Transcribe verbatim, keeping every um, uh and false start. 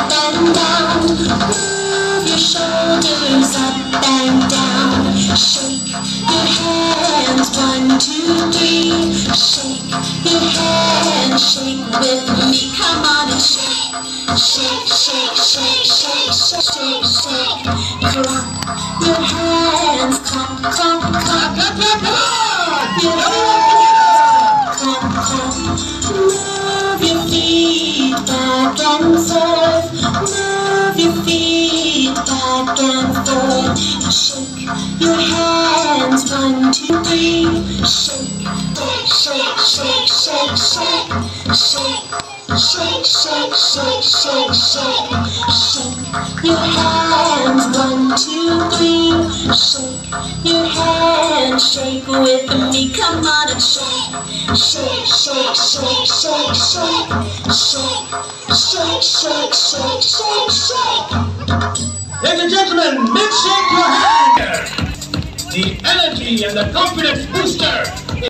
up and down. Move your shoulders up and down. Shake your hands, one, two, three. Shake your hands, shake with me. Come on and shake. Shake, shake, shake, shake, shake, shake, shake. Clap your hands, clap, clap, clap, clap, clap, clap. Your hands, clap, clap. Move your feet back and forth. Move your feet back and forth. Shake your hands, one, two, three. Shake, shake, shake, shake, shake, shake. Shake, shake, shake, shake, shake, shake your hands, one, two, three. Shake your hands, shake with me. Come on and shake, shake, shake, shake, shake, shake, shake, shake, shake, shake, shake, shake. Ladies and gentlemen, let's shake your hands. The energy and the confidence booster.